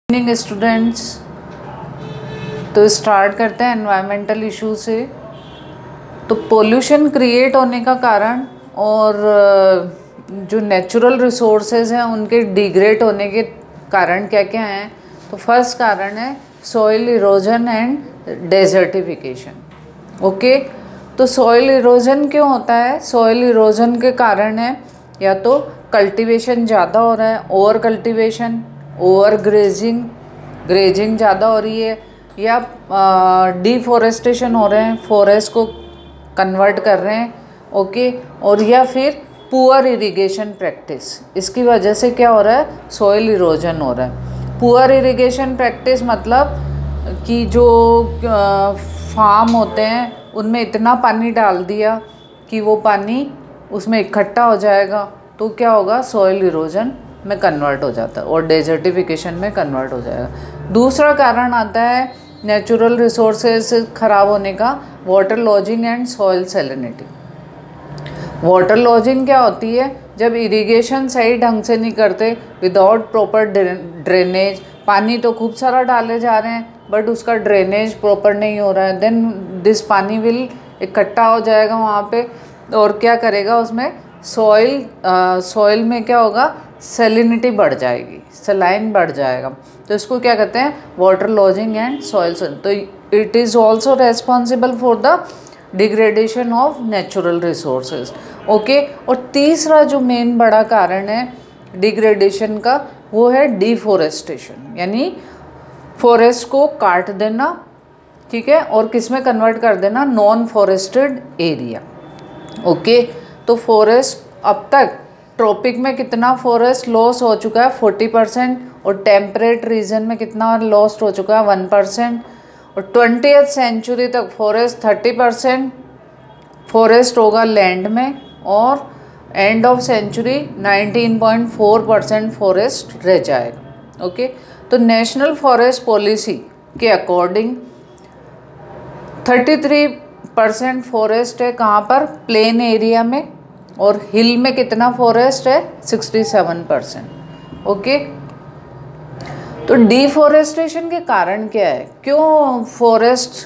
Evening students. तो start करते हैं एनवायरमेंटल इशू से। तो पोल्यूशन क्रिएट होने का कारण और जो नेचुरल रिसोर्सेज हैं उनके डिग्रेड होने के कारण क्या क्या हैं। तो फर्स्ट कारण है soil erosion and desertification. Okay, तो सॉइल इरोजन क्यों होता है? सॉइल इरोजन के कारण है या तो कल्टीवेशन ज़्यादा हो रहा है, over cultivation, over grazing, grazing ज़्यादा हो रही है, या डिफॉरेस्टेशन हो रहे हैं, फॉरेस्ट को कन्वर्ट कर रहे हैं। ओके, और या फिर पुअर इरिगेशन प्रैक्टिस, इसकी वजह से क्या हो रहा है? सॉइल इरोजन हो रहा है। पुअर इरिगेशन प्रैक्टिस मतलब कि जो फार्म होते हैं उनमें इतना पानी डाल दिया कि वो पानी उसमें इकट्ठा हो जाएगा, तो क्या होगा? सॉइल इरोजन में कन्वर्ट हो जाता है और डेजर्टिफिकेशन में कन्वर्ट हो जाएगा। दूसरा कारण आता है नेचुरल रिसोर्सेज ख़राब होने का, water logging and soil salinity. Water logging क्या होती है? जब इरिगेशन सही ढंग से नहीं करते, विदाउट प्रॉपर ड्रेनेज, पानी तो खूब सारा डाले जा रहे हैं बट उसका ड्रेनेज प्रॉपर नहीं हो रहा है, देन दिस पानी विल इकट्ठा हो जाएगा वहाँ पे और क्या करेगा? उसमें सॉइल में क्या होगा? सैलिनिटी बढ़ जाएगी, सलाइन बढ़ जाएगा। तो इसको क्या कहते हैं? Water logging and soil. तो it is also responsible for the degradation of natural resources. Okay, और तीसरा जो मेन बड़ा कारण है डिग्रेडेशन का वो है डिफॉरेस्टेशन, यानी फॉरेस्ट को काट देना, ठीक है, और किस में कन्वर्ट कर देना? Non forested area. ओके, तो फॉरेस्ट अब तक ट्रॉपिक में कितना फॉरेस्ट लॉस हो चुका है? 40%, और टेम्परेट रीजन में कितना लॉस्ट हो चुका है? 1%, और 20th सेंचुरी तक फॉरेस्ट 30% फॉरेस्ट होगा लैंड में, और एंड ऑफ सेंचुरी 19.4% फॉरेस्ट रह जाएगा। ओके, तो नेशनल फॉरेस्ट पॉलिसी के अकॉर्डिंग 33% फॉरेस्ट है कहाँ पर? प्लेन एरिया में, और हिल में कितना फॉरेस्ट है? 67%। ओके, तो डिफॉरेस्टेशन के कारण क्या है? क्यों फॉरेस्ट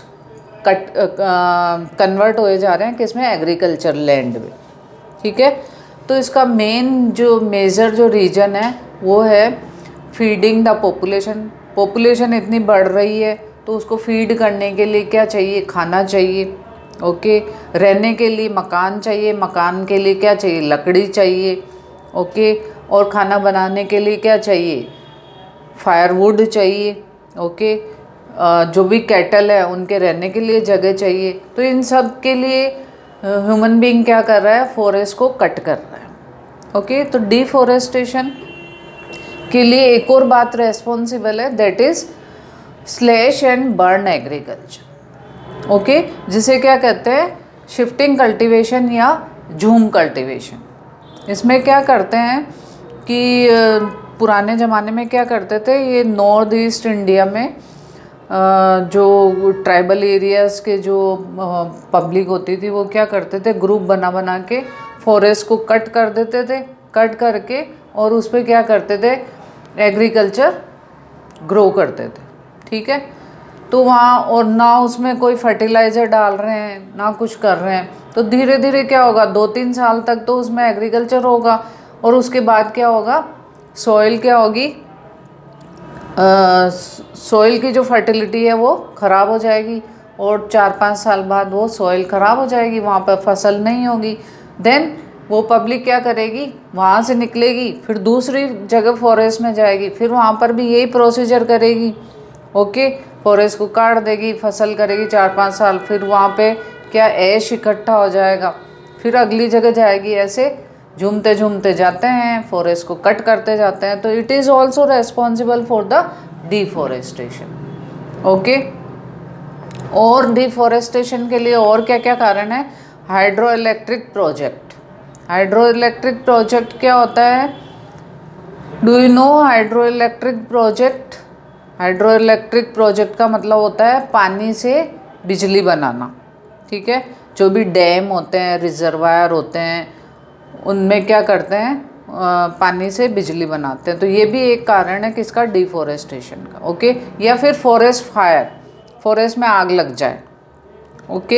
कन्वर्ट होए जा रहे हैं? किसमें? एग्रीकल्चर लैंड में, ठीक है। तो इसका मेन जो मेजर जो रीजन है वो है फीडिंग द पॉपुलेशन। पॉपुलेशन इतनी बढ़ रही है तो उसको फीड करने के लिए क्या चाहिए? खाना चाहिए। ओके, रहने के लिए मकान चाहिए, मकान के लिए क्या चाहिए? लकड़ी चाहिए। ओके, और खाना बनाने के लिए क्या चाहिए? फायरवुड चाहिए। ओके, जो भी कैटल है उनके रहने के लिए जगह चाहिए। तो इन सब के लिए ह्यूमन बीइंग क्या कर रहा है? फॉरेस्ट को कट कर रहा है। ओके, तो डिफॉरेस्टेशन के लिए एक और बात रेस्पॉन्सिबल है, that is slash and burn agriculture. Okay, जिसे क्या कहते हैं? शिफ्टिंग कल्टीवेशन या झूम कल्टीवेशन। इसमें क्या करते हैं कि पुराने ज़माने में क्या करते थे, ये नॉर्थ ईस्ट इंडिया में जो ट्राइबल एरियाज़ के जो पब्लिक होती थी वो क्या करते थे? ग्रुप बना बना के फॉरेस्ट को कट कर देते थे, कट करके और उस पर क्या करते थे? एग्रीकल्चर ग्रो करते थे, ठीक है। तो वहाँ, और ना उसमें कोई फर्टिलाइज़र डाल रहे हैं ना कुछ कर रहे हैं, तो धीरे धीरे क्या होगा? 2-3 साल तक तो उसमें एग्रीकल्चर होगा और उसके बाद क्या होगा? सॉइल क्या होगी? सॉइल की जो फर्टिलिटी है वो ख़राब हो जाएगी और 4-5 साल बाद वो सॉइल ख़राब हो जाएगी, वहाँ पर फसल नहीं होगी। देन वो पब्लिक क्या करेगी? वहाँ से निकलेगी, फिर दूसरी जगह फॉरेस्ट में जाएगी, फिर वहाँ पर भी यही प्रोसीजर करेगी। ओके, फॉरेस्ट को काट देगी, फसल करेगी 4-5 साल, फिर वहाँ पे क्या ऐश इकट्ठा हो जाएगा, फिर अगली जगह जाएगी। ऐसे झूमते झूमते जाते हैं, फॉरेस्ट को कट करते जाते हैं। तो it is also responsible for the deforestation. Okay, और डिफॉरेस्टेशन के लिए और क्या क्या कारण है? Hydro electric project. Hydro electric project क्या होता है? Do you know hydro electric project? Hydro electric project का मतलब होता है पानी से बिजली बनाना, ठीक है। जो भी डैम होते हैं, रिजर्वायर होते हैं, उनमें क्या करते हैं? पानी से बिजली बनाते हैं। तो ये भी एक कारण है किसका, डिफॉरेस्टेशन का। ओके, या फिर फॉरेस्ट फायर, फॉरेस्ट में आग लग जाए। ओके,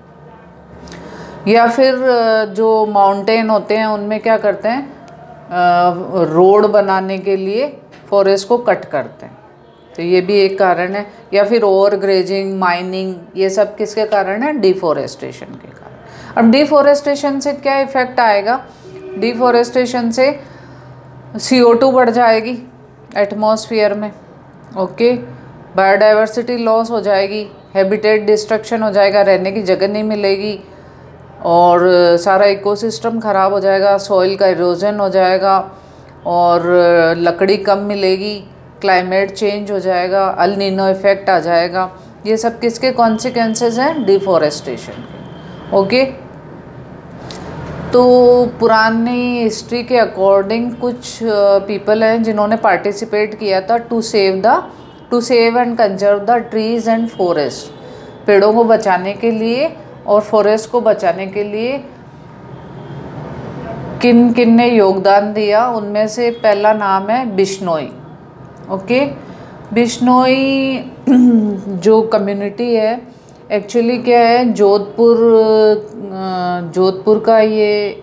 या फिर जो माउंटेन होते हैं उनमें क्या करते हैं, रोड बनाने के लिए फॉरेस्ट को कट करते हैं, तो ये भी एक कारण है। या फिर ओवर ग्रेजिंग, माइनिंग, ये सब किसके कारण है, डिफॉरेस्टेशन के कारण। अब डिफॉरेस्टेशन से क्या इफेक्ट आएगा, डिफॉरेस्टेशन से CO2 बढ़ जाएगी एटमॉस्फेयर में। ओके, बायोडाइवर्सिटी लॉस हो जाएगी, हैबिटेट डिस्ट्रक्शन हो जाएगा, रहने की जगह नहीं मिलेगी, और सारा इकोसिस्टम ख़राब हो जाएगा, सॉइल का इरोजन हो जाएगा, और लकड़ी कम मिलेगी, क्लाइमेट चेंज हो जाएगा, अल नीनो इफेक्ट आ जाएगा। ये सब किसके कॉन्सिक्वेंसेस हैं, डिफॉरेस्टेशन के। ओके, तो पुरानी हिस्ट्री के अकॉर्डिंग कुछ पीपल हैं जिन्होंने पार्टिसिपेट किया था to save and conserve the trees and forest, पेड़ों को बचाने के लिए और फॉरेस्ट को बचाने के लिए किन किन ने योगदान दिया। उनमें से पहला नाम है बिश्नोई। ओके, बिश्नोई जो कम्युनिटी है, एक्चुअली क्या है, जोधपुर का, ये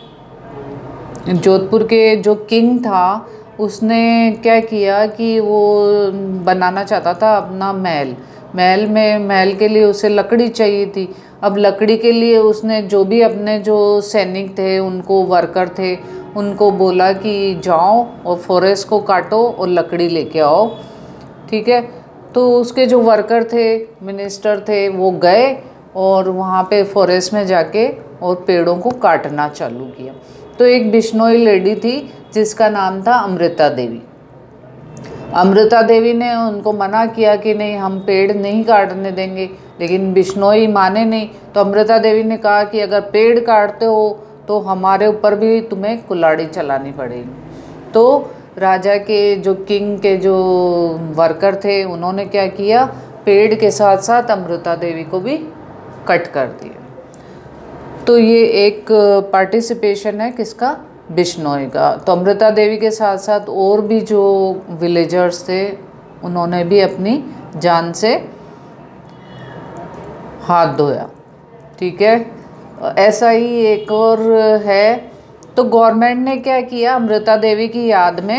जोधपुर के जो किंग था उसने क्या किया कि वो बनाना चाहता था अपना महल के लिए उसे लकड़ी चाहिए थी। अब लकड़ी के लिए उसने जो भी अपने जो सैनिक थे, उनको वर्कर थे, उनको बोला कि जाओ और फॉरेस्ट को काटो और लकड़ी लेके आओ। ठीक है, तो उसके जो वर्कर थे, मिनिस्टर थे, वो गए और वहाँ पे फॉरेस्ट में जाके और पेड़ों को काटना चालू किया। तो एक बिश्नोई लेडी थी जिसका नाम था अमृता देवी। अमृता देवी ने उनको मना किया कि नहीं, हम पेड़ नहीं काटने देंगे, लेकिन बिश्नोई माने नहीं। तो अमृता देवी ने कहा कि अगर पेड़ काटते हो तो हमारे ऊपर भी तुम्हें कुल्हाड़ी चलानी पड़ेगी। तो राजा के जो किंग के जो वर्कर थे, उन्होंने क्या किया, पेड़ के साथ साथ अमृता देवी को भी कट कर दिया। तो ये एक पार्टिसिपेशन है किसका, बिश्नोई का। तो अमृता देवी के साथ साथ और भी जो विलेजर्स थे, उन्होंने भी अपनी जान से हाथ धोया। ठीक है, ऐसा ही एक और है। तो गवर्नमेंट ने क्या किया, अमृता देवी की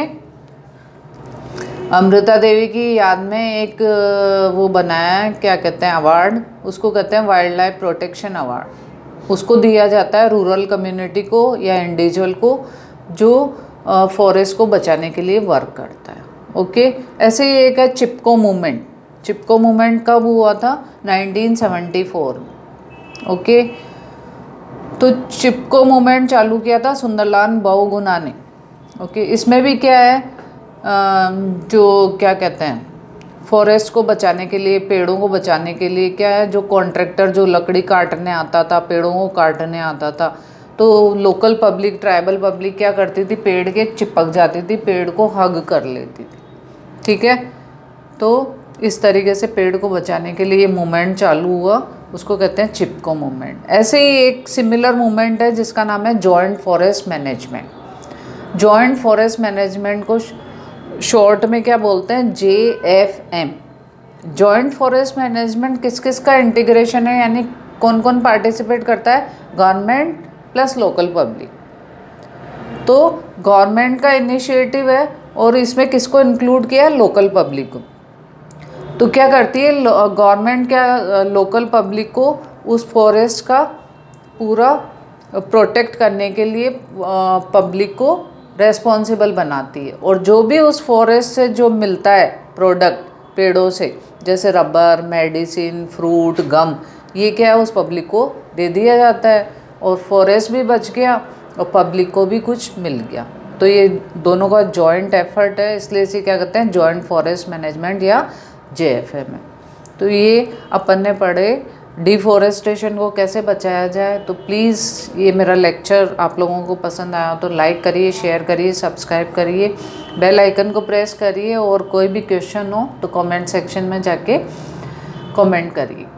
याद में एक वो बनाया, क्या कहते हैं, अवार्ड, उसको कहते हैं वाइल्ड लाइफ प्रोटेक्शन अवार्ड। उसको दिया जाता है रूरल कम्युनिटी को या इंडिविजुअल को जो फॉरेस्ट को बचाने के लिए वर्क करता है। ओके, ऐसे ही एक है चिपको मूवमेंट। चिपको मूवमेंट कब हुआ था, 1974 में। ओके, तो चिपको मूवमेंट चालू किया था सुंदरलाल बहुगुणा ने। ओके, इसमें भी क्या है, जो क्या कहते हैं, फॉरेस्ट को बचाने के लिए, पेड़ों को बचाने के लिए क्या है, जो कॉन्ट्रैक्टर जो लकड़ी काटने आता था, पेड़ों को काटने आता था, तो लोकल पब्लिक, ट्राइबल पब्लिक क्या करती थी, पेड़ के चिपक जाती थी, पेड़ को हग कर लेती थी। ठीक है, तो इस तरीके से पेड़ को बचाने के लिए ये मूवमेंट चालू हुआ, उसको कहते हैं चिपको मूवमेंट। ऐसे ही एक सिमिलर मूवमेंट है जिसका नाम है joint forest management. Joint forest management को शॉर्ट में क्या बोलते हैं, JFM। जॉइंट फॉरेस्ट मैनेजमेंट किस किस का इंटीग्रेशन है, यानी कौन कौन पार्टिसिपेट करता है, गवर्नमेंट प्लस लोकल पब्लिक। तो गवर्नमेंट का इनिशिएटिव है और इसमें किसको इंक्लूड किया है, लोकल पब्लिक को। तो क्या करती है गवर्नमेंट, क्या लोकल पब्लिक को उस फॉरेस्ट का पूरा प्रोटेक्ट करने के लिए पब्लिक को रेस्पॉन्सिबल बनाती है, और जो भी उस फॉरेस्ट से जो मिलता है प्रोडक्ट पेड़ों से, जैसे रबर, मेडिसिन, फ्रूट, गम, ये क्या है उस पब्लिक को दे दिया जाता है, और फॉरेस्ट भी बच गया और पब्लिक को भी कुछ मिल गया। तो ये दोनों का जॉइंट एफर्ट है, इसलिए इसे क्या कहते हैं, जॉइंट फॉरेस्ट मैनेजमेंट या JFM है। तो ये अपन ने पढ़े डिफॉरेस्टेशन को कैसे बचाया जाए। तो प्लीज़ ये मेरा लेक्चर आप लोगों को पसंद आया तो लाइक करिए, शेयर करिए, सब्सक्राइब करिए, बेल आइकन को प्रेस करिए, और कोई भी क्वेश्चन हो तो कमेंट सेक्शन में जाके कमेंट करिए।